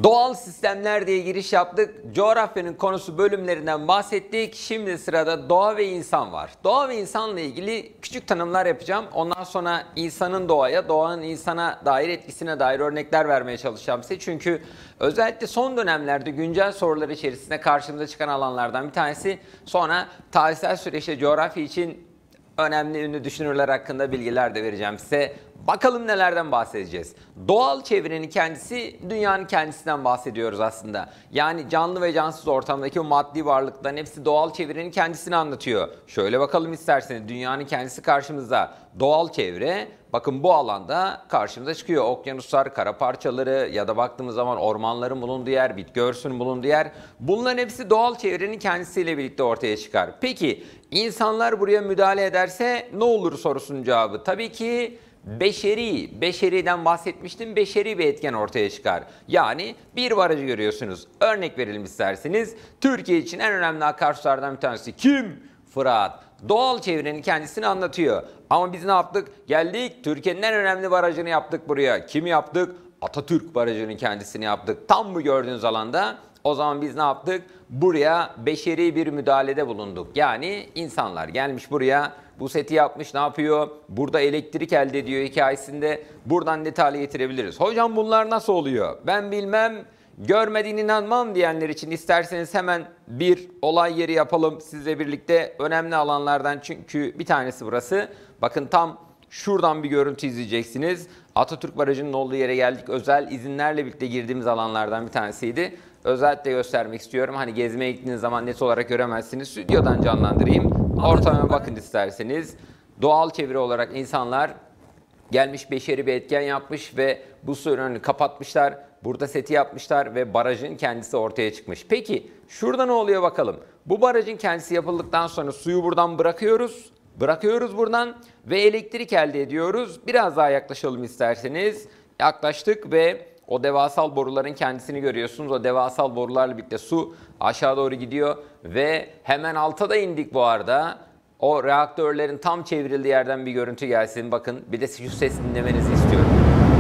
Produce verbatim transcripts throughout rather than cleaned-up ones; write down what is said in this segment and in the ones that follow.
Doğal sistemler diye giriş yaptık. Coğrafyanın konusu bölümlerinden bahsettik. Şimdi sırada doğa ve insan var. Doğa ve insanla ilgili küçük tanımlar yapacağım. Ondan sonra insanın doğaya, doğanın insana dair etkisine dair örnekler vermeye çalışacağım size. Çünkü özellikle son dönemlerde güncel sorular içerisinde karşımıza çıkan alanlardan bir tanesi. Sonra tarihsel süreçte coğrafya için önemli ünlü düşünürler hakkında bilgiler de vereceğim size. Bakalım nelerden bahsedeceğiz. Doğal çevrenin kendisi dünyanın kendisinden bahsediyoruz aslında. Yani canlı ve cansız ortamdaki o maddi varlıkların hepsi doğal çevrenin kendisini anlatıyor. Şöyle bakalım isterseniz, dünyanın kendisi karşımızda. Doğal çevre bakın bu alanda karşımıza çıkıyor. Okyanuslar, kara parçaları ya da baktığımız zaman ormanların bulunduğu yer, bitki örtüsünün bulunduğu yer. Bunların hepsi doğal çevrenin kendisiyle birlikte ortaya çıkar. Peki insanlar buraya müdahale ederse ne olur sorusunun cevabı tabii ki beşeri, beşeriden bahsetmiştim. Beşeri bir etken ortaya çıkar. Yani bir barajı görüyorsunuz. Örnek verelim isterseniz. Türkiye için en önemli akarsulardan bir tanesi kim? Fırat. Doğal çevrenin kendisini anlatıyor. Ama biz ne yaptık? Geldik Türkiye'nin en önemli barajını yaptık buraya. Kimi yaptık? Atatürk Barajı'nın kendisini yaptık. Tam bu gördüğünüz alanda. O zaman biz ne yaptık? Buraya beşeri bir müdahalede bulunduk. Yani insanlar gelmiş buraya, bu seti yapmış, ne yapıyor? Burada elektrik elde ediyor hikayesinde. Buradan detaylı getirebiliriz. Hocam bunlar nasıl oluyor? Ben bilmem, görmediğine inanmam diyenler için isterseniz hemen bir olay yeri yapalım sizle birlikte. Önemli alanlardan çünkü bir tanesi burası. Bakın tam şuradan bir görüntü izleyeceksiniz. Atatürk Barajı'nın olduğu yere geldik. Özel izinlerle birlikte girdiğimiz alanlardan bir tanesiydi. Özellikle göstermek istiyorum. Hani gezmeye gittiğiniz zaman net olarak göremezsiniz. Stüdyodan canlandırayım. Ortama bakın isterseniz. Doğal çevre olarak insanlar gelmiş, beşeri bir etken yapmış ve bu suyun önünü kapatmışlar. Burada seti yapmışlar ve barajın kendisi ortaya çıkmış. Peki şurada ne oluyor bakalım. Bu barajın kendisi yapıldıktan sonra suyu buradan bırakıyoruz. Bırakıyoruz buradan ve elektrik elde ediyoruz. Biraz daha yaklaşalım isterseniz. Yaklaştık ve o devasal boruların kendisini görüyorsunuz. O devasal borularla birlikte su aşağı doğru gidiyor ve hemen alta da indik bu arada. O reaktörlerin tam çevrildiği yerden bir görüntü gelsin. Bakın bir de şu ses dinlemenizi istiyorum.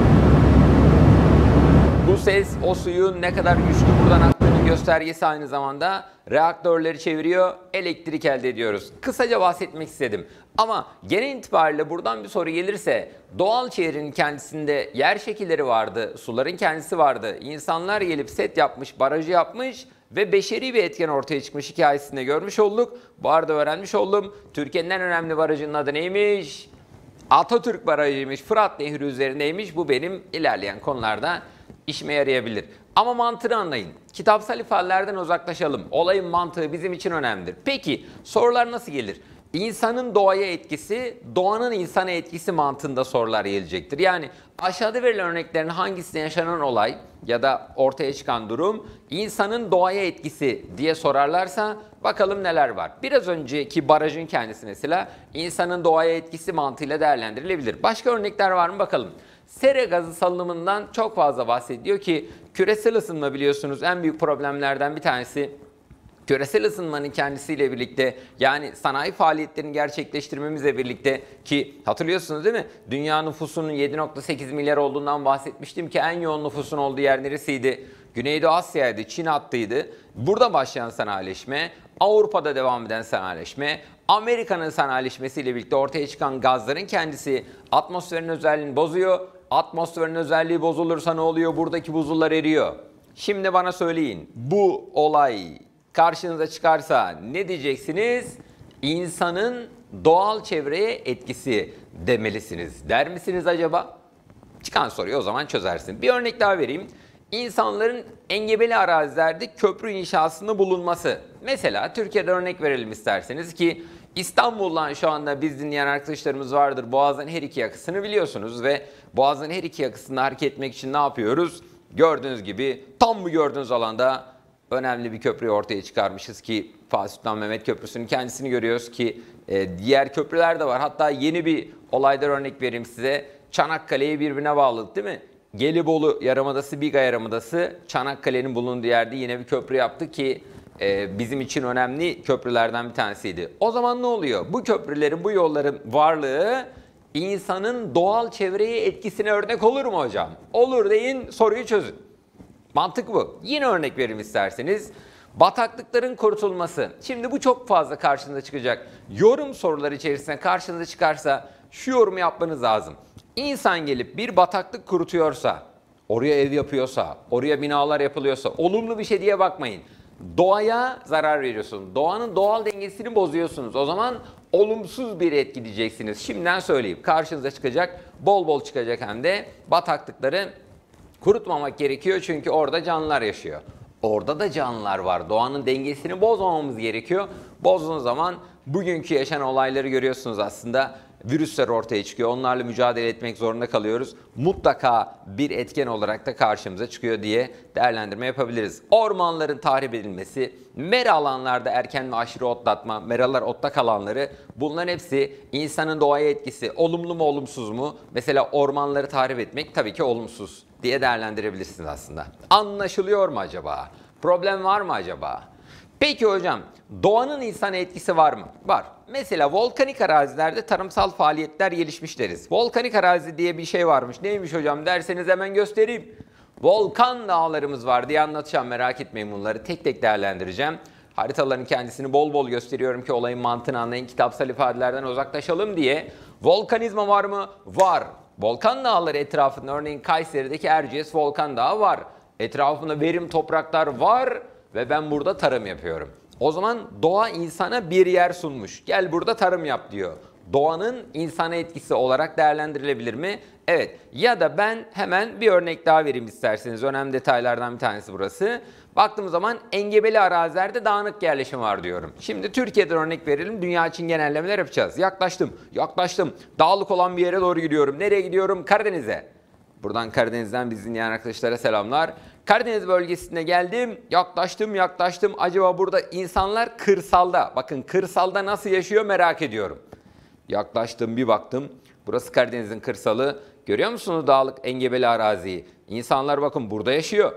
Bu ses o suyun ne kadar güçlü buradan aktığının göstergesi, aynı zamanda reaktörleri çeviriyor, elektrik elde ediyoruz. Kısaca bahsetmek istedim. Ama genel itibariyle buradan bir soru gelirse, doğal çevrenin kendisinde yer şekilleri vardı, suların kendisi vardı. İnsanlar gelip set yapmış, barajı yapmış ve beşeri bir etken ortaya çıkmış hikayesinde görmüş olduk. Bu arada öğrenmiş oldum. Türkiye'nin en önemli barajının adı neymiş? Atatürk Barajı'ymış, Fırat Nehri üzerindeymiş. Bu benim ilerleyen konularda işime yarayabilir. Ama mantığını anlayın. Kitapsal ifadelerden uzaklaşalım. Olayın mantığı bizim için önemlidir. Peki sorular nasıl gelir? İnsanın doğaya etkisi, doğanın insana etkisi mantığında sorular gelecektir. Yani aşağıda verilen örneklerin hangisinde yaşanan olay ya da ortaya çıkan durum insanın doğaya etkisi diye sorarlarsa bakalım neler var. Biraz önceki barajın kendisi mesela insanın doğaya etkisi mantığıyla değerlendirilebilir. Başka örnekler var mı bakalım. Sera gazı salınımından çok fazla bahsediyor ki küresel ısınma biliyorsunuz en büyük problemlerden bir tanesi. Küresel ısınmanın kendisiyle birlikte, yani sanayi faaliyetlerini gerçekleştirmemizle birlikte, ki hatırlıyorsunuz değil mi? Dünya nüfusunun yedi nokta sekiz milyar olduğundan bahsetmiştim ki en yoğun nüfusun olduğu yer neresiydi? Güneydoğu Asya'ydı, Çin hattıydı. Burada başlayan sanayileşme, Avrupa'da devam eden sanayileşme, Amerika'nın sanayileşmesiyle birlikte ortaya çıkan gazların kendisi atmosferin özelliğini bozuyor. Atmosferin özelliği bozulursa ne oluyor? Buradaki buzullar eriyor. Şimdi bana söyleyin, bu olay karşınıza çıkarsa ne diyeceksiniz? İnsanın doğal çevreye etkisi demelisiniz. Der misiniz acaba? Çıkan soruyu o zaman çözersin. Bir örnek daha vereyim. İnsanların engebeli arazilerde köprü inşasında bulunması. Mesela Türkiye'de örnek verelim isterseniz ki İstanbul'dan şu anda biz dinleyen arkadaşlarımız vardır. Boğaz'ın her iki yakasını biliyorsunuz ve Boğaz'ın her iki yakasında hareket etmek için ne yapıyoruz? Gördüğünüz gibi tam bu gördüğünüz alanda önemli bir köprüyü ortaya çıkarmışız ki Fatih Sultan Mehmet Köprüsü'nün kendisini görüyoruz ki e, diğer köprüler de var. Hatta yeni bir olaydan örnek vereyim size. Çanakkale'yi birbirine bağladık değil mi? Gelibolu Yarımadası, Biga Yarımadası, Çanakkale'nin bulunduğu yerde yine bir köprü yaptı ki e, bizim için önemli köprülerden bir tanesiydi. O zaman ne oluyor? Bu köprülerin, bu yolların varlığı insanın doğal çevreye etkisine örnek olur mu hocam? Olur deyin, soruyu çözün. Mantık bu. Yine örnek verim isterseniz. Bataklıkların kurutulması. Şimdi bu çok fazla karşınıza çıkacak. Yorum soruları içerisinde karşınıza çıkarsa şu yorumu yapmanız lazım. İnsan gelip bir bataklık kurutuyorsa, oraya ev yapıyorsa, oraya binalar yapılıyorsa olumlu bir şey diye bakmayın. Doğaya zarar veriyorsunuz. Doğanın doğal dengesini bozuyorsunuz. O zaman olumsuz bir etki diyeceksiniz. Şimdiden söyleyeyim. Karşınıza çıkacak, bol bol çıkacak hem de bataklıkları kurutmamak gerekiyor çünkü orada canlılar yaşıyor. Orada da canlılar var. Doğanın dengesini bozmamamız gerekiyor. Bozduğunuz zaman bugünkü yaşanan olayları görüyorsunuz aslında. Virüsler ortaya çıkıyor. Onlarla mücadele etmek zorunda kalıyoruz. Mutlaka bir etken olarak da karşımıza çıkıyor diye değerlendirme yapabiliriz. Ormanların tahrip edilmesi, mera alanlarda erken ve aşırı otlatma, meralar otlak alanları, bunların hepsi insanın doğaya etkisi. Olumlu mu olumsuz mu? Mesela ormanları tahrip etmek tabii ki olumsuz diye değerlendirebilirsiniz aslında. Anlaşılıyor mu acaba? Problem var mı acaba? Peki hocam, doğanın insana etkisi var mı? Var. Mesela volkanik arazilerde tarımsal faaliyetler gelişmiş deriz. Volkanik arazi diye bir şey varmış. Neymiş hocam derseniz hemen göstereyim. Volkan dağlarımız var diye anlatacağım. Merak etmeyin, bunları tek tek değerlendireceğim. Haritaların kendisini bol bol gösteriyorum ki olayın mantığını anlayın. Kitapsal ifadelerden uzaklaşalım diye. Volkanizma var mı? Var. Volkan dağları etrafında örneğin Kayseri'deki Erciyes Volkan Dağı var. Etrafında verim topraklar var. Ve ben burada tarım yapıyorum. O zaman doğa insana bir yer sunmuş. Gel burada tarım yap diyor. Doğanın insana etkisi olarak değerlendirilebilir mi? Evet. Ya da ben hemen bir örnek daha vereyim isterseniz. Önemli detaylardan bir tanesi burası. Baktığımız zaman engebeli arazilerde dağınık yerleşim var diyorum. Şimdi Türkiye'den örnek verelim. Dünya için genellemeler yapacağız. Yaklaştım, yaklaştım. Dağlık olan bir yere doğru gidiyorum. Nereye gidiyorum? Karadeniz'e. Buradan Karadeniz'den bizi dinleyen arkadaşlara selamlar. Karadeniz bölgesine geldim, yaklaştım, yaklaştım. Acaba burada insanlar kırsalda, bakın kırsalda nasıl yaşıyor merak ediyorum. Yaklaştım, bir baktım. Burası Karadeniz'in kırsalı. Görüyor musunuz dağlık engebeli araziyi? İnsanlar bakın burada yaşıyor.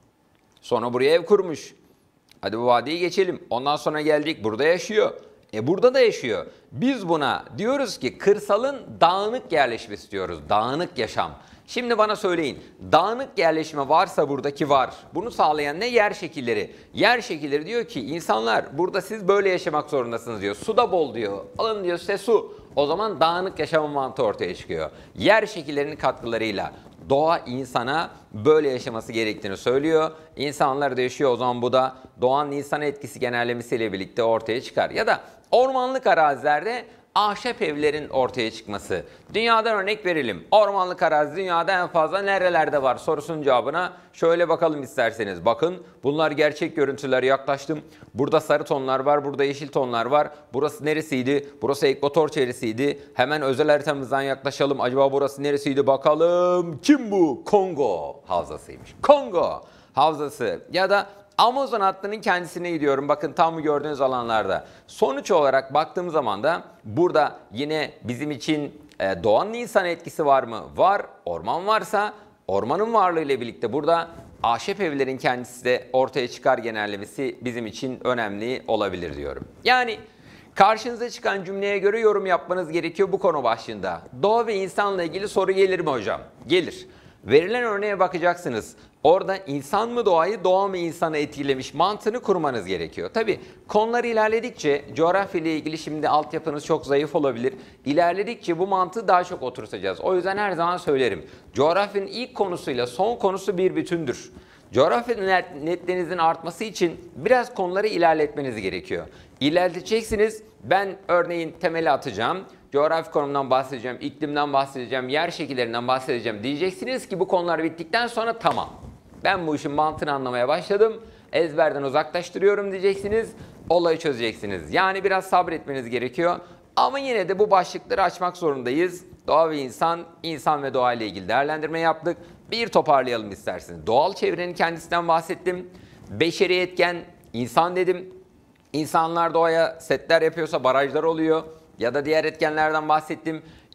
Sonra buraya ev kurmuş. Hadi bu vadiyi geçelim. Ondan sonra geldik, burada yaşıyor. E burada da yaşıyor. Biz buna diyoruz ki kırsalın dağınık yerleşmesi diyoruz. Dağınık yaşam. Şimdi bana söyleyin, dağınık yerleşme varsa buradaki var. Bunu sağlayan ne? Yer şekilleri. Yer şekilleri diyor ki insanlar burada siz böyle yaşamak zorundasınız diyor. Su da bol diyor. Alın diyor size su. O zaman dağınık yaşama mantığı ortaya çıkıyor. Yer şekillerinin katkılarıyla doğa insana böyle yaşaması gerektiğini söylüyor. İnsanlar da yaşıyor, o zaman bu da doğanın insana etkisi genellemesiyle birlikte ortaya çıkar. Ya da ormanlık arazilerde ahşap evlerin ortaya çıkması. Dünyadan örnek verelim. Ormanlık arazi dünyada en fazla nerelerde var sorusunun cevabına şöyle bakalım isterseniz. Bakın bunlar gerçek görüntüler, yaklaştım. Burada sarı tonlar var, burada yeşil tonlar var. Burası neresiydi? Burası ekvator çevresiydi. Hemen özel haritamızdan yaklaşalım. Acaba burası neresiydi bakalım. Kim bu? Kongo havzasıymış. Kongo havzası ya da Amazon hattının kendisine gidiyorum. Bakın tam bu gördüğünüz alanlarda. Sonuç olarak baktığım zaman da burada yine bizim için e, doğanın insan etkisi var mı? Var. Orman varsa ormanın varlığı ile birlikte burada ahşap evlerin kendisi de ortaya çıkar genellemesi bizim için önemli olabilir diyorum. Yani karşınıza çıkan cümleye göre yorum yapmanız gerekiyor bu konu başlığında. Doğa ve insanla ilgili soru gelir mi hocam? Gelir. Verilen örneğe bakacaksınız. Orada insan mı doğayı, doğa mı insanı etkilemiş mantığını kurmanız gerekiyor. Tabii konular ilerledikçe, coğrafya ile ilgili şimdi altyapınız çok zayıf olabilir. İlerledikçe bu mantığı daha çok oturtacağız. O yüzden her zaman söylerim. Coğrafyanın ilk konusuyla son konusu bir bütündür. Coğrafya netlerinizin artması için biraz konuları ilerletmeniz gerekiyor. İlerleteceksiniz. Ben örneğin temeli atacağım. Coğrafi konumdan bahsedeceğim, iklimden bahsedeceğim, yer şekillerinden bahsedeceğim. Diyeceksiniz ki bu konular bittikten sonra tamam. Ben bu işin mantığını anlamaya başladım. Ezberden uzaklaştırıyorum diyeceksiniz. Olayı çözeceksiniz. Yani biraz sabretmeniz gerekiyor. Ama yine de bu başlıkları açmak zorundayız. Doğa ve insan, insan ve doğa ile ilgili değerlendirme yaptık. Bir toparlayalım isterseniz. Doğal çevrenin kendisinden bahsettim. Beşeri etken, insan dedim. İnsanlar doğaya setler yapıyorsa barajlar oluyor. Ya da diğer etkenlerden bahsettim.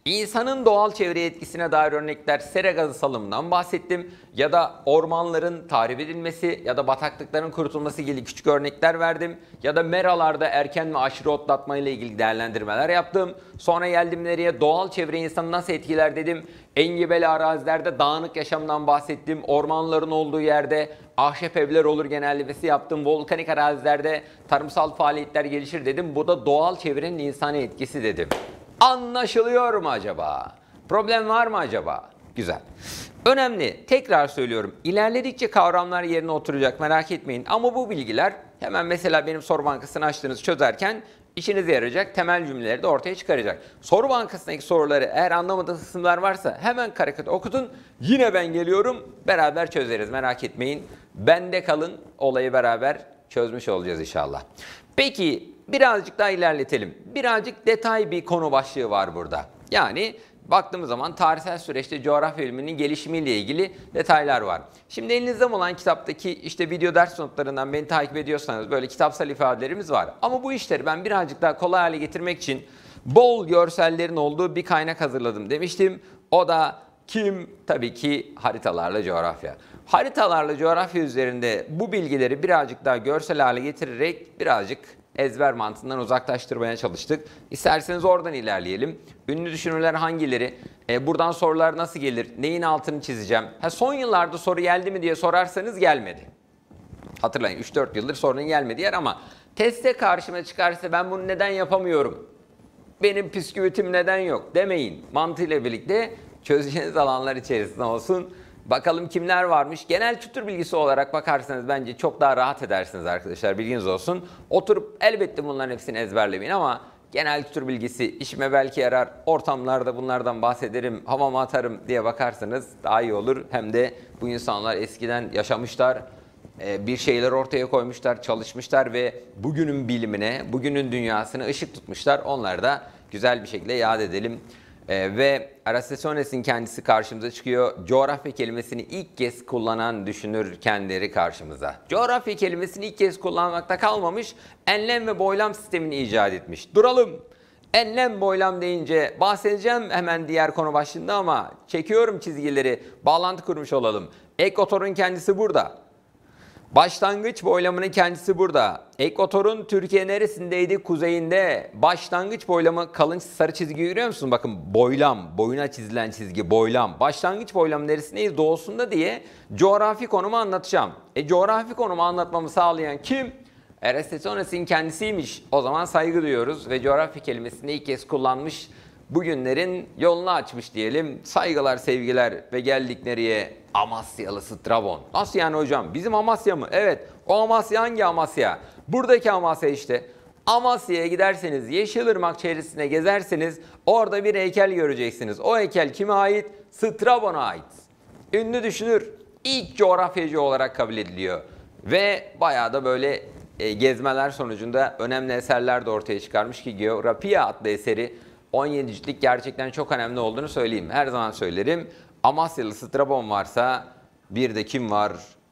İnsanın doğal çevreye etkisine dair örnekler, sera gazı salımından bahsettim. Ya da ormanların tahrip edilmesi ya da bataklıkların kurutulması gibi küçük örnekler verdim. Ya da meralarda erken ve aşırı otlatma ile ilgili değerlendirmeler yaptım. Sonra geldim nereye? Doğal çevre insanı nasıl etkiler dedim. Engebeli arazilerde dağınık yaşamdan bahsettim. Ormanların olduğu yerde ahşap evler olur genellemesi yaptım. Volkanik arazilerde tarımsal faaliyetler gelişir dedim. Bu da doğal çevrenin insani etkisi dedim. Anlaşılıyor mu acaba? Problem var mı acaba? Güzel. Önemli. Tekrar söylüyorum. İlerledikçe kavramlar yerine oturacak, merak etmeyin. Ama bu bilgiler hemen mesela benim soru bankasını açtığınızı çözerken işinize yarayacak, temel cümleleri de ortaya çıkaracak. Soru bankasındaki soruları eğer anlamadığınız kısımlar varsa hemen karekod okutun. Yine ben geliyorum. Beraber çözeriz. Merak etmeyin. Bende kalın. Olayı beraber çözmüş olacağız inşallah. Peki birazcık daha ilerletelim. Birazcık detay bir konu başlığı var burada. Yani baktığımız zaman tarihsel süreçte coğrafya biliminin gelişimiyle ilgili detaylar var. Şimdi elinizde olan kitaptaki işte video ders notlarından beni takip ediyorsanız böyle kitapsal ifadelerimiz var. Ama bu işleri ben birazcık daha kolay hale getirmek için bol görsellerin olduğu bir kaynak hazırladım demiştim. O da kim? Tabii ki haritalarla coğrafya. Haritalarla coğrafya üzerinde bu bilgileri birazcık daha görsel hale getirerek birazcık ezber mantığından uzaklaştırmaya çalıştık. İsterseniz oradan ilerleyelim. Ünlü düşünürler hangileri? E, buradan sorular nasıl gelir? Neyin altını çizeceğim? Ha, son yıllarda soru geldi mi diye sorarsanız gelmedi. Hatırlayın üç dört yıldır sorunun gelmediği yer ama testte karşıma çıkarsa ben bunu neden yapamıyorum? Benim püsküvitim neden yok demeyin. Mantığıyla birlikte çözeceğiniz alanlar içerisinde olsun. Bakalım kimler varmış. Genel kültür bilgisi olarak bakarsanız bence çok daha rahat edersiniz arkadaşlar. Bilginiz olsun. Oturup elbette bunların hepsini ezberlemeyin ama genel kültür bilgisi işime belki yarar. Ortamlarda bunlardan bahsederim, havama atarım diye bakarsanız daha iyi olur. Hem de bu insanlar eskiden yaşamışlar. Bir şeyler ortaya koymuşlar, çalışmışlar ve bugünün bilimine, bugünün dünyasına ışık tutmuşlar. Onları da güzel bir şekilde yad edelim. Ee, ve Aristoteles'in kendisi karşımıza çıkıyor. Coğrafya kelimesini ilk kez kullanan düşünür kendileri karşımıza. Coğrafya kelimesini ilk kez kullanmakta kalmamış, enlem ve boylam sistemini icat etmiş. Duralım. Enlem boylam deyince bahsedeceğim hemen diğer konu başlığında ama çekiyorum çizgileri, bağlantı kurmuş olalım. Ekvatorun kendisi burada. Başlangıç boylamının kendisi burada. Ekvatorun Türkiye neresindeydi? Kuzeyinde. Başlangıç boylamı kalın sarı çizgi görüyor musun? Bakın boylam, boyuna çizilen çizgi boylam. Başlangıç boylamı neresindeyiz? Doğusunda diye coğrafi konumu anlatacağım. E coğrafi konumu anlatmamı sağlayan kim? Aristoteles'in kendisiymiş. O zaman saygı duyuyoruz ve coğrafya kelimesini ilk kez kullanmış. Bugünlerin yolunu açmış diyelim. Saygılar, sevgiler ve geldik nereye? Amasyalı Strabon. Nasıl yani hocam? Bizim Amasya mı? Evet. O Amasya hangi Amasya? Buradaki Amasya işte. Amasya'ya giderseniz, Yeşilırmak çevresine gezerseniz orada bir heykel göreceksiniz. O heykel kime ait? Strabon'a ait. Ünlü düşünür. İlk coğrafyacı olarak kabul ediliyor. Ve bayağı da böyle e, gezmeler sonucunda önemli eserler de ortaya çıkarmış ki Geografia adlı eseri on yedi ciltlik gerçekten çok önemli olduğunu söyleyeyim. Her zaman söylerim. Amasyalı Strabon varsa bir de kim var?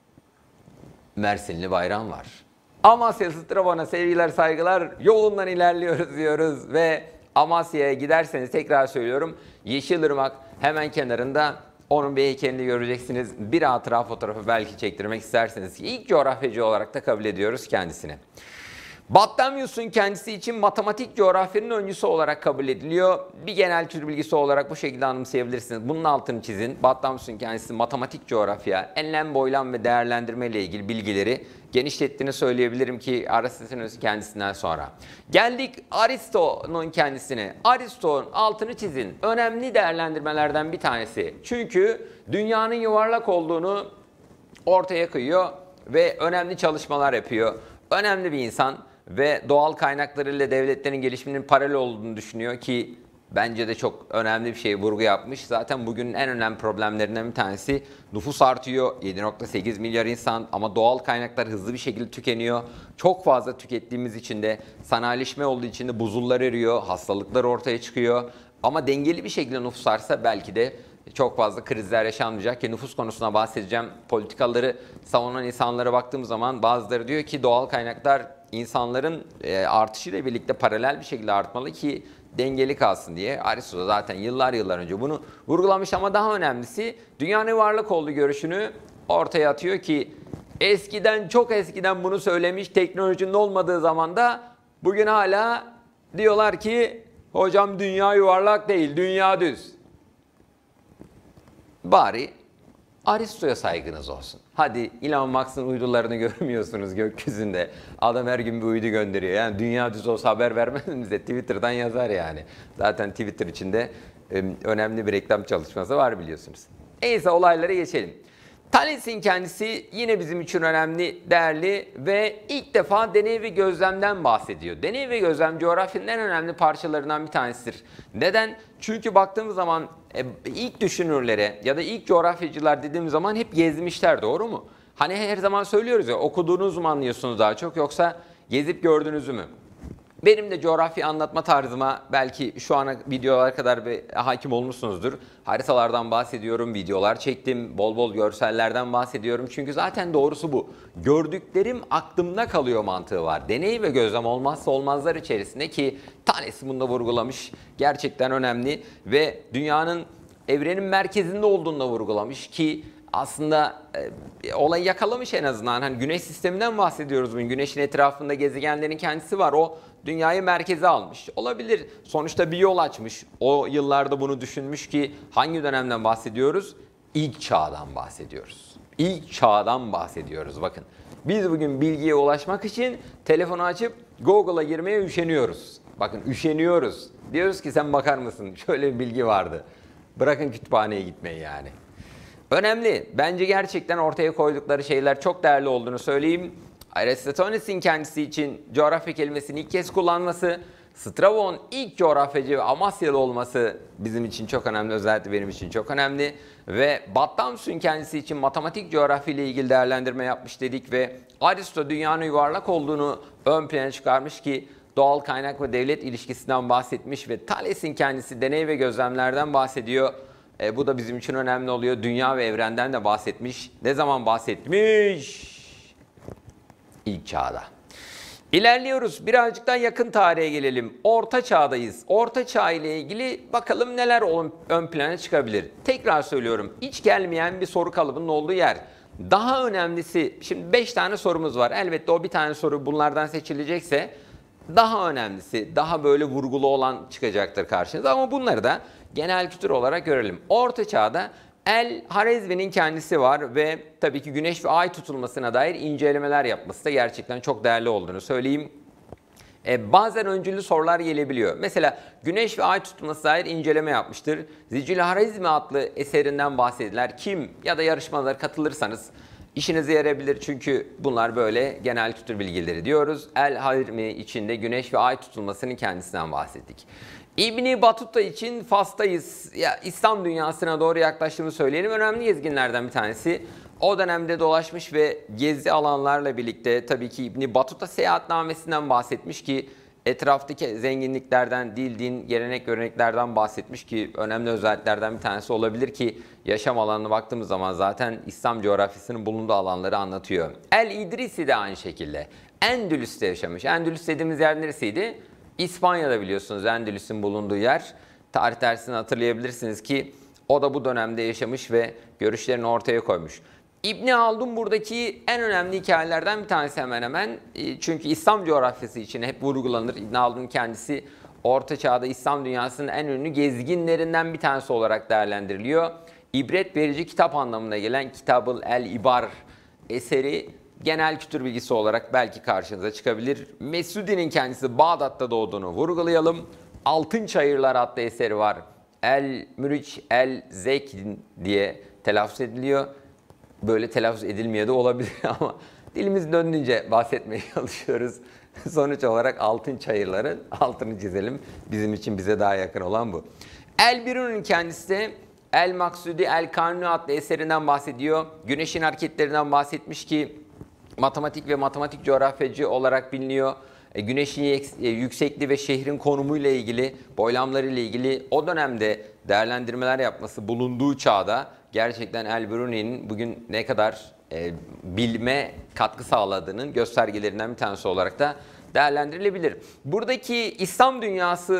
Mersinli Bayram var. Amasyalı Strabon'a sevgiler saygılar, yolundan ilerliyoruz diyoruz ve Amasya'ya giderseniz tekrar söylüyorum Yeşilırmak hemen kenarında onun bir heykelini göreceksiniz. Bir hatıra fotoğrafı belki çektirmek isterseniz ilk coğrafyacı olarak da kabul ediyoruz kendisini. Batlamyus'un kendisi için matematik coğrafyanın öncüsü olarak kabul ediliyor. Bir genel tür bilgisi olarak bu şekilde anımsayabilirsiniz. Bunun altını çizin. Batlamyus'un kendisi matematik coğrafya, enlem, boylam ve değerlendirme ile ilgili bilgileri genişlettiğini söyleyebilirim ki Aristoteles'in kendisinden sonra. Geldik Aristo'nun kendisine. Aristo'nun altını çizin. Önemli değerlendirmelerden bir tanesi. Çünkü dünyanın yuvarlak olduğunu ortaya koyuyor ve önemli çalışmalar yapıyor. Önemli bir insan. Ve doğal kaynaklarıyla devletlerin gelişiminin paralel olduğunu düşünüyor ki bence de çok önemli bir şey vurgu yapmış. Zaten bugünün en önemli problemlerinden bir tanesi nüfus artıyor. yedi nokta sekiz milyar insan ama doğal kaynaklar hızlı bir şekilde tükeniyor. Çok fazla tükettiğimiz için de sanayileşme olduğu için de buzullar eriyor, hastalıklar ortaya çıkıyor. Ama dengeli bir şekilde nüfus artsa belki de çok fazla krizler yaşanmayacak ki nüfus konusuna bahsedeceğim. Politikaları savunan insanlara baktığım zaman bazıları diyor ki doğal kaynaklar insanların artışıyla birlikte paralel bir şekilde artmalı ki dengeli kalsın diye. Aristo da zaten yıllar yıllar önce bunu vurgulamış ama daha önemlisi dünyanın yuvarlak olduğu görüşünü ortaya atıyor ki eskiden, çok eskiden bunu söylemiş, teknolojinin olmadığı zamanda bugün hala diyorlar ki hocam dünya yuvarlak değil, dünya düz. Bari Aristo'ya saygınız olsun. Hadi Elon Musk'ın uydularını görmüyorsunuz gökyüzünde. Adam her gün bir uydu gönderiyor. Yani dünya düz olsa haber vermez mi bize? Twitter'dan yazar yani. Zaten Twitter içinde önemli bir reklam çalışması var biliyorsunuz. Neyse olaylara geçelim. Thales'in kendisi yine bizim için önemli, değerli ve ilk defa deney ve gözlemden bahsediyor. Deney ve gözlem coğrafyanın en önemli parçalarından bir tanesidir. Neden? Çünkü baktığımız zaman ilk düşünürlere ya da ilk coğrafyacılar dediğimiz zaman hep gezmişler, doğru mu? Hani her zaman söylüyoruz ya, okuduğunuz mu anlıyorsunuz daha çok yoksa gezip gördünüz mü? Benim de coğrafya anlatma tarzıma belki şu ana videolar kadar bir hakim olmuşsunuzdur. Haritalardan bahsediyorum, videolar çektim, bol bol görsellerden bahsediyorum. Çünkü zaten doğrusu bu. Gördüklerim aklımda kalıyor mantığı var. Deney ve gözlem olmazsa olmazlar içerisinde ki Thales bunu da vurgulamış. Gerçekten önemli ve dünyanın evrenin merkezinde olduğunu da vurgulamış ki aslında e, olayı yakalamış en azından. Hani Güneş sisteminden bahsediyoruz bugün. Güneşin etrafında gezegenlerin kendisi var. O dünyayı merkeze almış. Olabilir. Sonuçta bir yol açmış. O yıllarda bunu düşünmüş ki hangi dönemden bahsediyoruz? İlk çağdan bahsediyoruz. İlk çağdan bahsediyoruz bakın. Biz bugün bilgiye ulaşmak için telefonu açıp Google'a girmeye üşeniyoruz. Bakın üşeniyoruz. Diyoruz ki sen bakar mısın? Şöyle bir bilgi vardı. Bırakın kütüphaneye gitmeyi yani. Önemli. Bence gerçekten ortaya koydukları şeyler çok değerli olduğunu söyleyeyim. Aristoteles'in kendisi için coğrafya kelimesini ilk kez kullanması, Strabon'un ilk coğrafyacı ve Amasyalı olması bizim için çok önemli, özellikle benim için çok önemli. Ve Battamyus'un kendisi için matematik coğrafya ile ilgili değerlendirme yapmış dedik ve Aristo dünyanın yuvarlak olduğunu ön plana çıkarmış ki doğal kaynak ve devlet ilişkisinden bahsetmiş ve Thales'in kendisi deney ve gözlemlerden bahsediyor. E, bu da bizim için önemli oluyor. Dünya ve evrenden de bahsetmiş. Ne zaman bahsetmiş? İlk çağda. İlerliyoruz. Birazcık daha yakın tarihe gelelim. Orta çağdayız. Orta çağ ile ilgili bakalım neler ön plana çıkabilir. Tekrar söylüyorum. Hiç gelmeyen bir soru kalıbının olduğu yer. Daha önemlisi, şimdi beş tane sorumuz var. Elbette o bir tane soru bunlardan seçilecekse daha önemlisi, daha böyle vurgulu olan çıkacaktır karşınıza. Ama bunları da genel kültür olarak görelim. Orta çağda El-Harizmi'nin kendisi var ve tabii ki güneş ve ay tutulmasına dair incelemeler yapması da gerçekten çok değerli olduğunu söyleyeyim. Ee, bazen öncüllü sorular gelebiliyor. Mesela güneş ve ay tutulması dair inceleme yapmıştır. Zicil-Harizmi adlı eserinden bahsediler. Kim ya da yarışmalara katılırsanız işinize yarayabilir çünkü bunlar böyle genel kültür bilgileri diyoruz. El-Harizmi içinde güneş ve ay tutulmasının kendisinden bahsettik. İbn Battuta için Fas'tayız. Ya, İslam dünyasına doğru yaklaştığımı söyleyelim. Önemli gezginlerden bir tanesi. O dönemde dolaşmış ve gezi alanlarla birlikte tabii ki İbn Battuta seyahatnamesinden bahsetmiş ki etraftaki zenginliklerden, dil, din, gelenek, göreneklerden bahsetmiş ki önemli özelliklerden bir tanesi olabilir ki yaşam alanına baktığımız zaman zaten İslam coğrafyasının bulunduğu alanları anlatıyor. El-İdrisi de aynı şekilde. Endülüs'te yaşamış. Endülüs dediğimiz yer neresiydi? İspanya'da biliyorsunuz Endülüs'ün bulunduğu yer. Tarih dersini hatırlayabilirsiniz ki o da bu dönemde yaşamış ve görüşlerini ortaya koymuş. İbn Haldun buradaki en önemli hikayelerden bir tanesi hemen hemen. Çünkü İslam coğrafyası için hep vurgulanır. İbn Haldun kendisi Orta Çağ'da İslam dünyasının en ünlü gezginlerinden bir tanesi olarak değerlendiriliyor. İbret verici kitap anlamına gelen Kitab-ı El-İbar eseri genel kültür bilgisi olarak belki karşınıza çıkabilir. Mesudi'nin kendisi Bağdat'ta doğduğunu vurgulayalım. Altın Çayırlar adlı eseri var. El-Mürüç El-Zek diye telaffuz ediliyor. Böyle telaffuz edilmiyor da olabilir ama dilimiz döndüğünce bahsetmeye çalışıyoruz. Sonuç olarak Altın Çayırların altını çizelim. Bizim için bize daha yakın olan bu. El-Birun'un kendisi de El-Maksudi El-Kanuni adlı eserinden bahsediyor. Güneşin hareketlerinden bahsetmiş ki matematik ve matematik coğrafyacı olarak biliniyor. E, güneşin yüksekliği ve şehrin konumuyla ilgili, boylamları ile ilgili o dönemde değerlendirmeler yapması bulunduğu çağda gerçekten El-Biruni'nin bugün ne kadar e, bilme katkı sağladığının göstergelerinden bir tanesi olarak da değerlendirilebilir. Buradaki İslam dünyası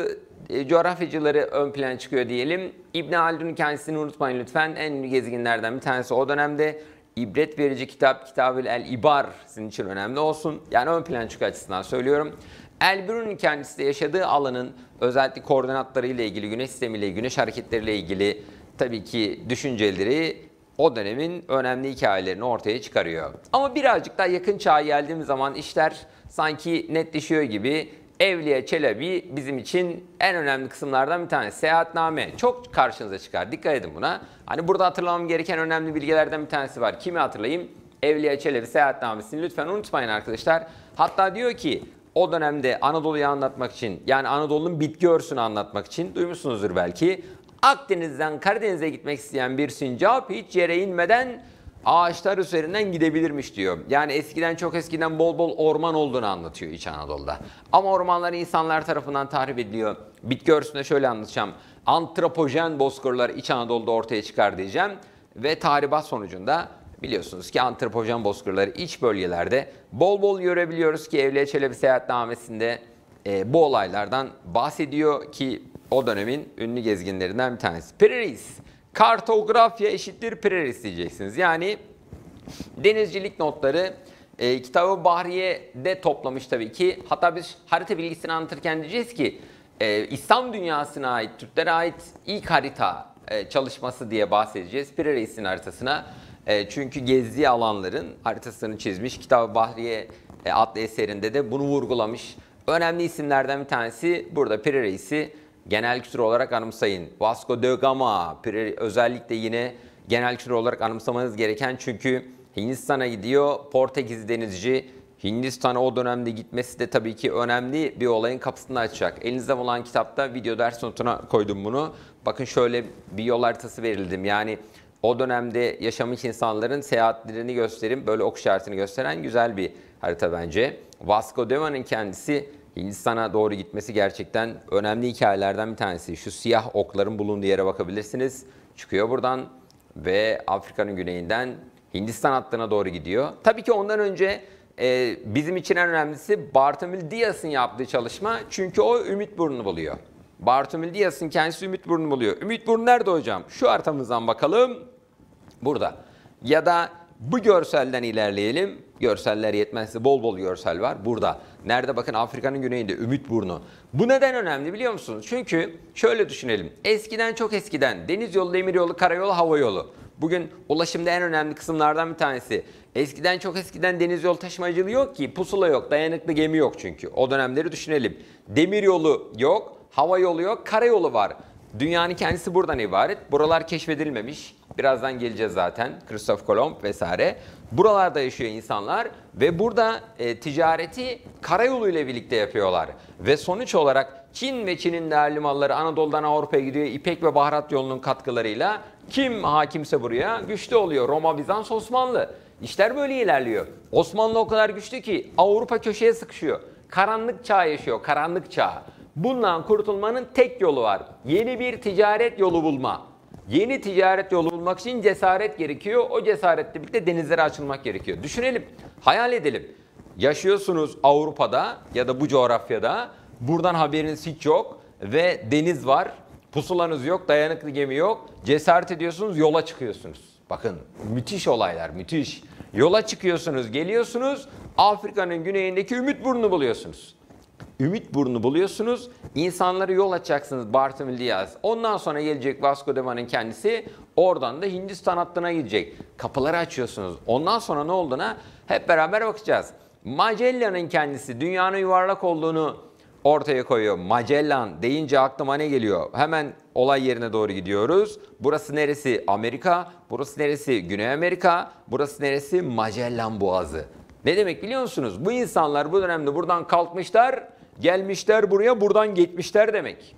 e, coğrafyacıları ön plana çıkıyor diyelim. İbn Haldun'un kendisini unutmayın lütfen. En ünlü gezginlerden bir tanesi o dönemde. İbret verici kitap Kitab-ül El-İbar sizin için önemli olsun. Yani ön plan çıkıyor açısından söylüyorum. El-Birun'un kendisi de yaşadığı alanın özellikle koordinatları ile ilgili, güneş sistemiyle, güneş hareketleriyle ilgili tabii ki düşünceleri o dönemin önemli hikayelerini ortaya çıkarıyor. Ama birazcık daha yakın çağa geldiğimiz zaman işler sanki netleşiyor gibi. Evliya Çelebi bizim için en önemli kısımlardan bir tanesi. Seyahatname çok karşınıza çıkar. Dikkat edin buna. Hani burada hatırlamam gereken önemli bilgilerden bir tanesi var. Kimi hatırlayayım? Evliya Çelebi seyahatnamesini lütfen unutmayın arkadaşlar. Hatta diyor ki o dönemde Anadolu'yu anlatmak için, yani Anadolu'nun bitki örtüsünü anlatmak için duymuşsunuzdur belki. Akdeniz'den Karadeniz'e gitmek isteyen bir sincap hiç yere inmeden ağaçlar üzerinden gidebilirmiş diyor. Yani eskiden, çok eskiden bol bol orman olduğunu anlatıyor İç Anadolu'da. Ama ormanlar insanlar tarafından tahrip ediliyor. Bitki örtüsünde şöyle anlatacağım. Antropojen bozkırlar İç Anadolu'da ortaya çıkar diyeceğim. Ve tahribat sonucunda biliyorsunuz ki antropojen bozkırları iç bölgelerde bol bol görebiliyoruz ki Evliya Çelebi seyahatnamesinde e, bu olaylardan bahsediyor ki o dönemin ünlü gezginlerinden bir tanesi. Preris. Kartografya eşittir preris diyeceksiniz. Yani denizcilik notları e, Kitab-ı Bahriye'de toplamış tabii ki. Hatta biz harita bilgisini anlatırken diyeceğiz ki e, İslam dünyasına ait, Türklere ait ilk harita e, çalışması diye bahsedeceğiz. Preris'in haritasına. E, çünkü gezdiği alanların haritasını çizmiş. Kitab-ı Bahriye e, adlı eserinde de bunu vurgulamış. Önemli isimlerden bir tanesi burada Preris'i genel kültür olarak anımsayın. Vasco da Gama, özellikle yine genel kültür olarak anımsamanız gereken, çünkü Hindistan'a gidiyor, Portekiz denizci. Hindistan'a o dönemde gitmesi de tabii ki önemli bir olayın kapısını açacak. Elinizde olan kitapta video ders notuna koydum bunu. Bakın şöyle bir yol haritası verildim. Yani o dönemde yaşamış insanların seyahatlerini gösterip böyle ok işaretini gösteren güzel bir harita bence. Vasco da Gama'nın kendisi Hindistan'a doğru gitmesi gerçekten önemli hikayelerden bir tanesi. Şu siyah okların bulunduğu yere bakabilirsiniz. Çıkıyor buradan ve Afrika'nın güneyinden Hindistan hattına doğru gidiyor. Tabii ki ondan önce e, bizim için en önemlisi Bartolomeu Dias'ın yaptığı çalışma. Çünkü o Ümitburnu'nu buluyor. Bartolomeu Dias'ın kendisi Ümitburnu'nu buluyor. Ümitburnu nerede hocam? Şu haritamızdan bakalım. Burada. Ya da bu görselden ilerleyelim. Görseller yetmezse bol bol görsel var. Burada. Nerede? Bakın Afrika'nın güneyinde Ümitburnu. Bu neden önemli biliyor musunuz? Çünkü şöyle düşünelim. Eskiden, çok eskiden deniz yolu, demir yolu, karayolu, hava yolu. Bugün ulaşımda en önemli kısımlardan bir tanesi. Eskiden, çok eskiden deniz yolu taşımacılığı yok ki. Pusula yok, dayanıklı gemi yok çünkü. O dönemleri düşünelim. Demir yolu yok, hava yolu yok, karayolu var. Dünyanın kendisi buradan ibaret. Buralar keşfedilmemiş. Birazdan geleceğiz zaten. Christoph Kolomb vesaire. Buralarda yaşıyor insanlar ve burada e, ticareti karayolu ile birlikte yapıyorlar. Ve sonuç olarak Çin ve Çin'in değerli malları Anadolu'dan Avrupa'ya gidiyor. İpek ve baharat yolunun katkılarıyla kim hakimse buraya güçlü oluyor. Roma, Bizans, Osmanlı. İşler böyle ilerliyor. Osmanlı o kadar güçlü ki Avrupa köşeye sıkışıyor. Karanlık çağ yaşıyor, karanlık çağ. Bundan kurtulmanın tek yolu var. Yeni bir ticaret yolu bulma. Yeni ticaret yolu bulmak için cesaret gerekiyor. O cesaretle birlikte denizlere açılmak gerekiyor. Düşünelim, hayal edelim. Yaşıyorsunuz Avrupa'da ya da bu coğrafyada. Buradan haberiniz hiç yok ve deniz var. Pusulanız yok, dayanıklı gemi yok. Cesaret ediyorsunuz, yola çıkıyorsunuz. Bakın müthiş olaylar, müthiş. Yola çıkıyorsunuz, geliyorsunuz. Afrika'nın güneyindeki Ümitburnu'nu buluyorsunuz. Ümitburnu'nu buluyorsunuz. İnsanları yol açacaksınız Bartolomeu Dias. Ondan sonra gelecek Vasco da Gama'nın kendisi. Oradan da Hindistan hattına gidecek. Kapıları açıyorsunuz. Ondan sonra ne olduğuna hep beraber bakacağız. Magellan'ın kendisi dünyanın yuvarlak olduğunu ortaya koyuyor. Magellan deyince aklıma ne geliyor? Hemen olay yerine doğru gidiyoruz. Burası neresi? Amerika. Burası neresi? Güney Amerika. Burası neresi? Magellan Boğazı. Ne demek biliyor musunuz? Bu insanlar bu dönemde buradan kalkmışlar, gelmişler buraya, buradan gitmişler demek.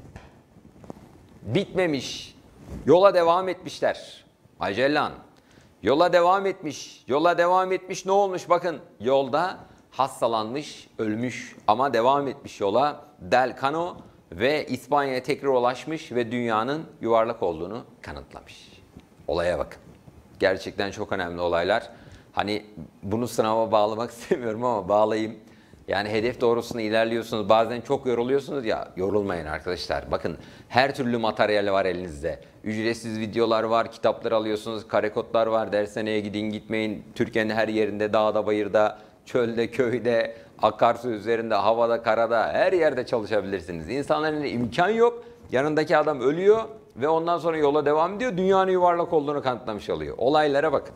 Bitmemiş. Yola devam etmişler. Magellan. Yola devam etmiş. Yola devam etmiş. Ne olmuş? Bakın yolda hastalanmış, ölmüş ama devam etmiş yola. Del Cano ve İspanya'ya tekrar ulaşmış ve dünyanın yuvarlak olduğunu kanıtlamış. Olaya bakın. Gerçekten çok önemli olaylar. Hani bunu sınava bağlamak istemiyorum ama bağlayayım. Yani hedef doğrultusunda ilerliyorsunuz. Bazen çok yoruluyorsunuz ya. Yorulmayın arkadaşlar. Bakın her türlü materyal var elinizde. Ücretsiz videolar var, kitaplar alıyorsunuz, kare kodlar var. Dershaneye gidin gitmeyin. Türkiye'nin her yerinde, dağda, bayırda, çölde, köyde, akarsu üzerinde, havada, karada her yerde çalışabilirsiniz. İnsanların imkan yok. Yanındaki adam ölüyor ve ondan sonra yola devam ediyor. Dünyanın yuvarlak olduğunu kanıtlamış oluyor. Olaylara bakın.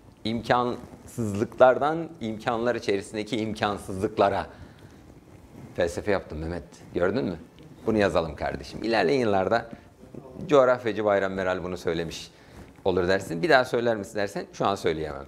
İmkansızlıklardan imkanlar içerisindeki imkansızlıklara. Felsefe yaptım Mehmet. Gördün mü? Bunu yazalım kardeşim. İlerleyen yıllarda coğrafyacı Bayram Meral bunu söylemiş olur dersin. Bir daha söyler misin dersen şu an söyleyemem.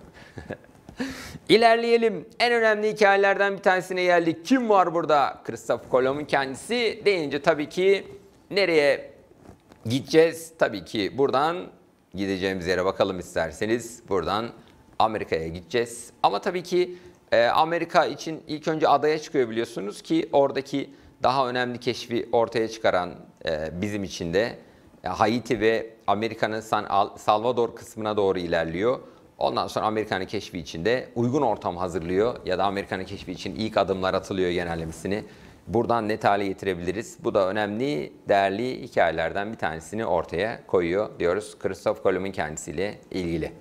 İlerleyelim. En önemli hikayelerden bir tanesine geldik. Kim var burada? Christopher Columbus'un kendisi deyince tabii ki nereye gideceğiz? Tabii ki buradan gideceğimiz yere bakalım isterseniz. Buradan Amerika'ya gideceğiz. Ama tabii ki e, Amerika için ilk önce adaya çıkıyor biliyorsunuz ki oradaki daha önemli keşfi ortaya çıkaran e, bizim için de e, Haiti ve Amerika'nın San Salvador kısmına doğru ilerliyor. Ondan sonra Amerika'nın keşfi için de uygun ortam hazırlıyor ya da Amerika'nın keşfi için ilk adımlar atılıyor genellemesini. Buradan net hale getirebiliriz. Bu da önemli, değerli hikayelerden bir tanesini ortaya koyuyor diyoruz Christopher Columbus'un kendisiyle ilgili.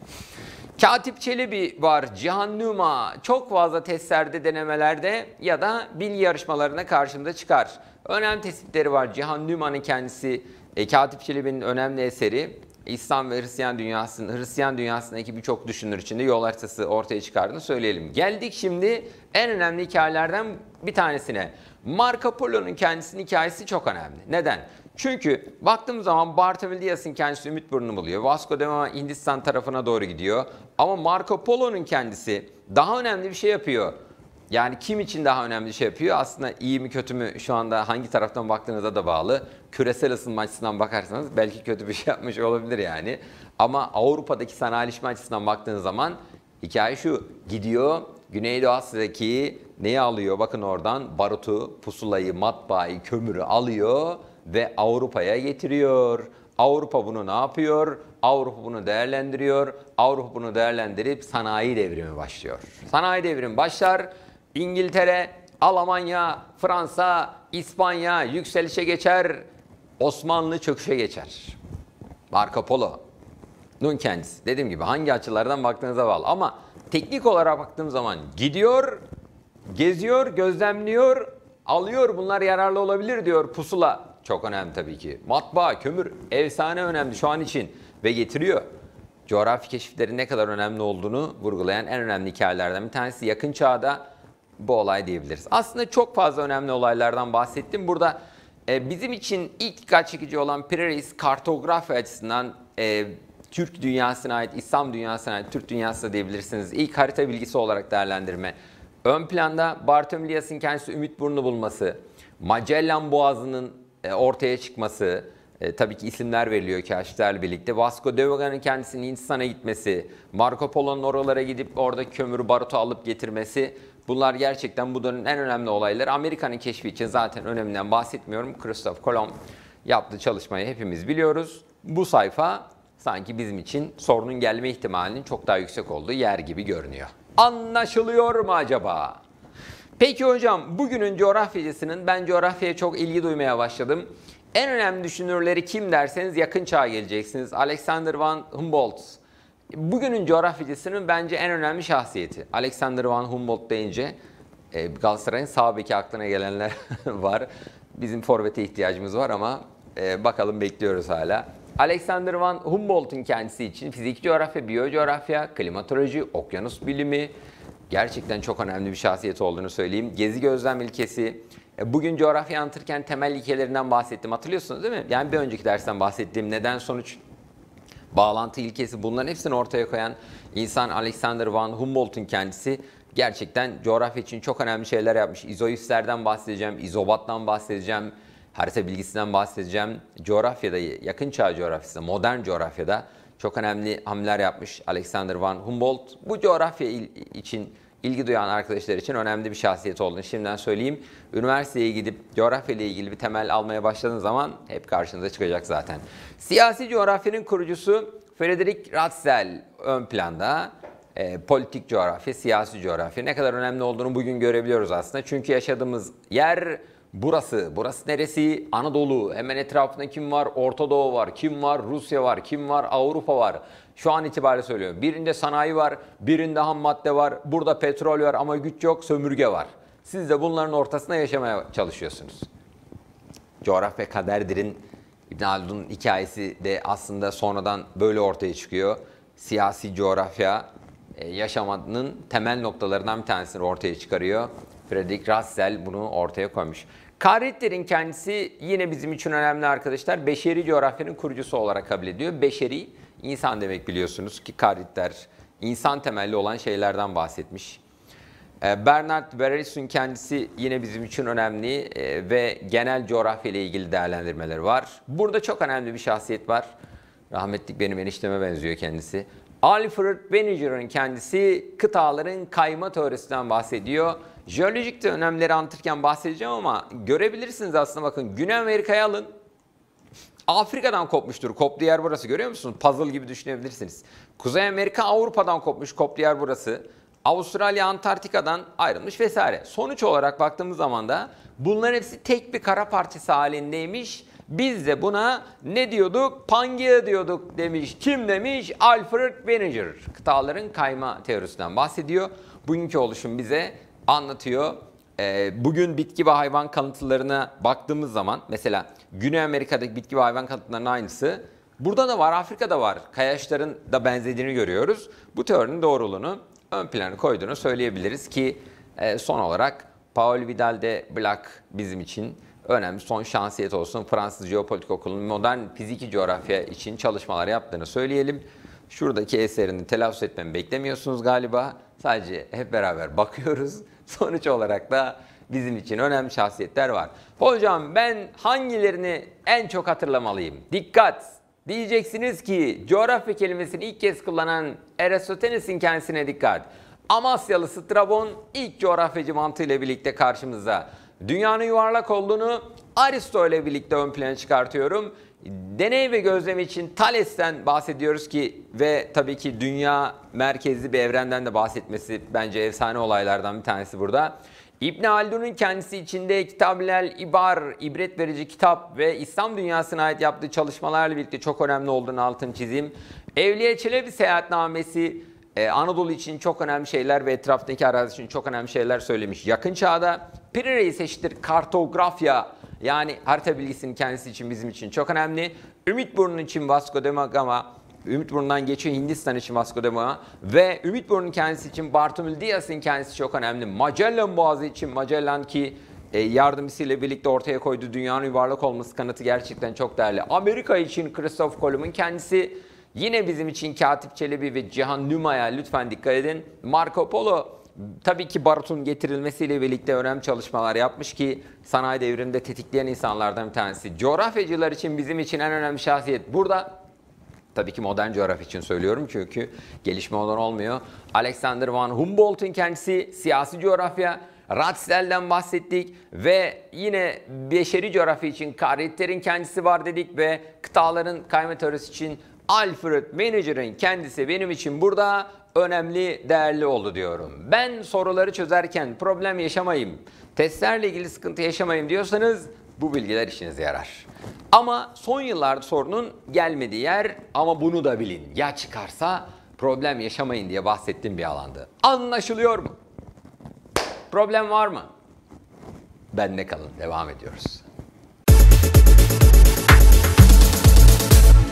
Katip Çelebi var, Cihan Numa çok fazla testlerde, denemelerde ya da bilgi yarışmalarına karşımıza çıkar. Önemli tespitleri var. Cihan Numa'nın kendisi, e, Katip Çelebi'nin önemli eseri. İslam ve Hristiyan dünyasının, Hristiyan dünyasındaki birçok düşünür için de yol haritası ortaya çıkardığını söyleyelim. Geldik şimdi en önemli hikayelerden bir tanesine. Marco Polo'nun kendisinin hikayesi çok önemli. Neden? Çünkü baktığımız zaman Bartolomeu Dias'ın kendisi Ümitburnu'nu buluyor. Vasco da Gama Hindistan tarafına doğru gidiyor. Ama Marco Polo'nun kendisi daha önemli bir şey yapıyor. Yani kim için daha önemli bir şey yapıyor? Aslında iyi mi kötü mü şu anda hangi taraftan baktığınıza da bağlı. Küresel ısınma açısından bakarsanız belki kötü bir şey yapmış olabilir yani. Ama Avrupa'daki sanayileşme açısından baktığınız zaman hikaye şu. Gidiyor Güneydoğu Asya'daki neyi alıyor? Bakın oradan barutu, pusulayı, matbaayı, kömürü alıyor ve Avrupa'ya getiriyor. Avrupa bunu ne yapıyor? Avrupa bunu değerlendiriyor. Avrupa bunu değerlendirip sanayi devrimi başlıyor. Sanayi devrimi başlar. İngiltere, Almanya, Fransa, İspanya yükselişe geçer. Osmanlı çöküşe geçer. Marco Polo'nun kendisi. Dediğim gibi hangi açılardan baktığınıza bağlı. Ama teknik olarak baktığım zaman gidiyor, geziyor, gözlemliyor, alıyor. Bunlar yararlı olabilir diyor pusula. Çok önemli tabii ki. Matbaa, kömür, efsane önemli şu an için ve getiriyor. Coğrafi keşiflerin ne kadar önemli olduğunu vurgulayan en önemli hikayelerden bir tanesi. Yakın çağda bu olay diyebiliriz. Aslında çok fazla önemli olaylardan bahsettim. Burada e, bizim için ilk dikkat çekici olan Piraeus kartografi açısından e, Türk dünyasına ait, İslam dünyasına ait, Türk dünyası da diyebilirsiniz. İlk harita bilgisi olarak değerlendirme. Ön planda Bartolomeu Dias'ın kendisi Ümitburnu'nu bulması, Magellan Boğazı'nın e, ortaya çıkması, e, tabii ki isimler veriliyor keşiflerle birlikte. Vasco da Gama'nın kendisinin Hindistan'a gitmesi, Marco Polo'nun oralara gidip orada kömürü, barutu alıp getirmesi. Bunlar gerçekten bu dönemin en önemli olayları. Amerika'nın keşfi için zaten öneminden bahsetmiyorum. Christopher Columbus yaptığı çalışmayı hepimiz biliyoruz. Bu sayfa sanki bizim için sorunun gelme ihtimalinin çok daha yüksek olduğu yer gibi görünüyor. Anlaşılıyor mu acaba? Peki hocam, bugünün coğrafyacısının, ben coğrafyaya çok ilgi duymaya başladım. En önemli düşünürleri kim derseniz yakın çağa geleceksiniz. Alexander von Humboldt. Bugünün coğrafyacısının bence en önemli şahsiyeti. Alexander von Humboldt deyince e, Galatasaray'ın sağ beki aklına gelenler var. Bizim forvete ihtiyacımız var ama e, bakalım bekliyoruz hala. Alexander von Humboldt'un kendisi için fizik coğrafya, biyocoğrafya, klimatoloji, okyanus bilimi gerçekten çok önemli bir şahsiyet olduğunu söyleyeyim. Gezi gözlem ilkesi. Bugün coğrafya anlatırken temel ilkelerinden bahsettim. Hatırlıyorsunuz değil mi? Yani bir önceki dersten bahsettiğim neden sonuç bağlantı ilkesi, bunların hepsini ortaya koyan insan Alexander von Humboldt'un kendisi gerçekten coğrafya için çok önemli şeyler yapmış. İzoislerden bahsedeceğim, izobattan bahsedeceğim, harita bilgisinden bahsedeceğim. Coğrafyada, yakın çağ coğrafyasında, modern coğrafyada çok önemli hamleler yapmış Alexander von Humboldt. Bu coğrafya için ilgi duyan arkadaşlar için önemli bir şahsiyet olduğunu şimdiden söyleyeyim. Üniversiteye gidip coğrafya ile ilgili bir temel almaya başladığınız zaman hep karşınıza çıkacak zaten. Siyasi coğrafyanın kurucusu Frederick Ratzel ön planda. e, politik coğrafya, siyasi coğrafya ne kadar önemli olduğunu bugün görebiliyoruz aslında. Çünkü yaşadığımız yer burası. Burası neresi? Anadolu. Hemen etrafında kim var? Orta Doğu var. Kim var? Rusya var. Kim var? Avrupa var. Şu an itibariyle söylüyorum. Birinde sanayi var, birinde ham madde var, burada petrol var ama güç yok, sömürge var. Siz de bunların ortasında yaşamaya çalışıyorsunuz. Coğrafya kaderdir'in İbn Haldun'un hikayesi de aslında sonradan böyle ortaya çıkıyor. Siyasi coğrafya e, yaşamanın temel noktalarından bir tanesini ortaya çıkarıyor. Frederick Russell bunu ortaya koymuş. Kader'in kendisi yine bizim için önemli arkadaşlar. Beşeri coğrafyanın kurucusu olarak kabul ediyor. Beşeri, insan demek biliyorsunuz ki Kader insan temelli olan şeylerden bahsetmiş. Bernard Beres'in kendisi yine bizim için önemli ve genel coğrafya ile ilgili değerlendirmeleri var. Burada çok önemli bir şahsiyet var. Rahmetlik benim enişteme benziyor kendisi. Alfred Wegener'ın kendisi kıtaların kayma teorisinden bahsediyor. Jeolojik de önemleri anlatırken bahsedeceğim ama görebilirsiniz aslında, bakın Güney Amerika'yı alın. Afrika'dan kopmuştur. Koptuğu yer burası, görüyor musunuz? Puzzle gibi düşünebilirsiniz. Kuzey Amerika Avrupa'dan kopmuş. Koptuğu yer burası. Avustralya Antarktika'dan ayrılmış vesaire. Sonuç olarak baktığımız zaman da bunların hepsi tek bir kara parçası halindeymiş. Biz de buna ne diyorduk? Pangea diyorduk demiş. Kim demiş? Alfred Wegener. Kıtaların kayma teorisinden bahsediyor. Bugünkü oluşum bize anlatıyor. Bugün bitki ve hayvan kalıntılarına baktığımız zaman mesela Güney Amerika'daki bitki ve hayvan kalıntılarının aynısı burada da var, Afrika'da var. Kayaçların da benzediğini görüyoruz. Bu teorinin doğruluğunu ön plana koyduğunu söyleyebiliriz ki son olarak Paul Vidal de Black bizim için önemli son şansiyet olsun. Fransız Jeopolitik Okulu'nun modern fiziki coğrafya için çalışmalar yaptığını söyleyelim. Şuradaki eserini telaffuz etmemi beklemiyorsunuz galiba. Sadece hep beraber bakıyoruz. Sonuç olarak da bizim için önemli şahsiyetler var. Hocam ben hangilerini en çok hatırlamalıyım? Dikkat! Diyeceksiniz ki coğrafya kelimesini ilk kez kullanan Eratosthenes'in kendisine dikkat. Amasyalı Strabon ilk coğrafyacı mantığıyla birlikte karşımızda. Dünyanın yuvarlak olduğunu Aristo ile birlikte ön plana çıkartıyorum. Deney ve gözlem için Thales'ten bahsediyoruz ki ve tabii ki dünya merkezli bir evrenden de bahsetmesi bence efsane olaylardan bir tanesi burada. İbn Haldun'un kendisi içinde Kitab-ül İbar, ibret verici kitap ve İslam dünyasına ait yaptığı çalışmalarla birlikte çok önemli olduğunu altını çizeyim. Evliya Çelebi seyahatnamesi Ee, Anadolu için çok önemli şeyler ve etraftaki arazi için çok önemli şeyler söylemiş. Yakın çağda Piri Reis eşittir kartografya, yani harita bilgisinin kendisi için bizim için çok önemli. Ümitburnu için Vasco da Gama, Ümitburnu'ndan geçiyor Hindistan için Vasco da Gama ve Ümitburnu'nun kendisi için Bartolomeu Dias'ın kendisi çok önemli. Magellan Boğazı için Magellan ki e, yardımcısıyla birlikte ortaya koyduğu dünyanın yuvarlak olması kanıtı gerçekten çok değerli. Amerika için Christoph Kolomb'un kendisi yine bizim için Katip Çelebi ve Cihan Nüma'ya lütfen dikkat edin. Marco Polo tabii ki barutun getirilmesiyle birlikte önemli çalışmalar yapmış ki sanayi devriminde tetikleyen insanlardan bir tanesi. Coğrafyacılar için bizim için en önemli şahsiyet burada. Tabii ki modern coğrafya için söylüyorum çünkü gelişme olan olmuyor. Alexander von Humboldt'un kendisi siyasi coğrafya. Ratzel'den bahsettik ve yine beşeri coğrafya için Karetter'in kendisi var dedik ve kıtaların kayma teorisi için Alfred Wegener'in kendisi benim için burada önemli, değerli oldu diyorum. Ben soruları çözerken problem yaşamayayım, testlerle ilgili sıkıntı yaşamayayım diyorsanız bu bilgiler işinize yarar. Ama son yıllarda sorunun gelmediği yer, ama bunu da bilin, ya çıkarsa problem yaşamayın diye bahsettiğim bir alandı. Anlaşılıyor mu? Problem var mı? Bende kalın, devam ediyoruz.